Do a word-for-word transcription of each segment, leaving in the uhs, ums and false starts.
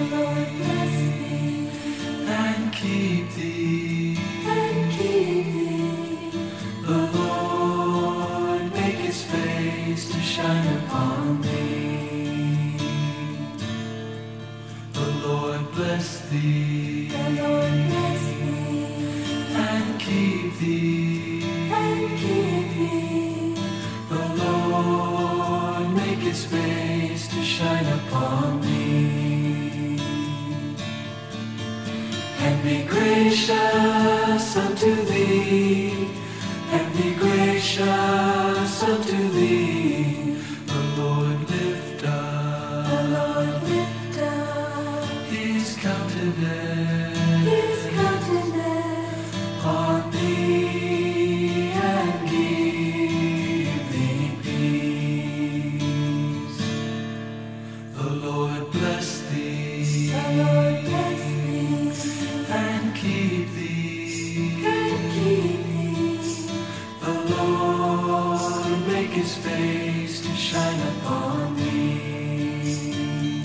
Lord bless thee, and keep thee. and keep thee. The Lord make his face to shine upon thee. The Lord bless thee, The Lord bless thee, and keep thee. and keep thee. The Lord make his face to shine upon thee, and be gracious unto thee, and be gracious unto thee. The Lord lift The up Lord lift up his countenance his countenance on thee, and give thee peace. The Lord bless thee, The Lord bless thee, and keep thee. and keep thee. The Lord make his face to shine upon thee,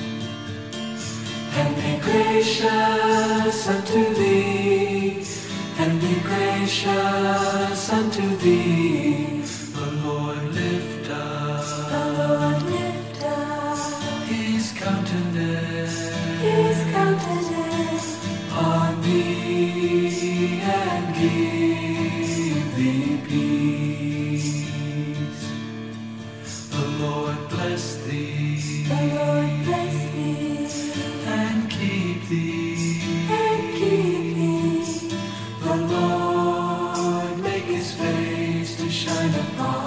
and be gracious unto thee, and be gracious unto thee. The Lord lift The up Lord lift up his countenance his countenance on thee, and give thee peace. The Lord bless thee, The Lord bless thee, and keep thee. and keep thee. The Lord make his face to shine upon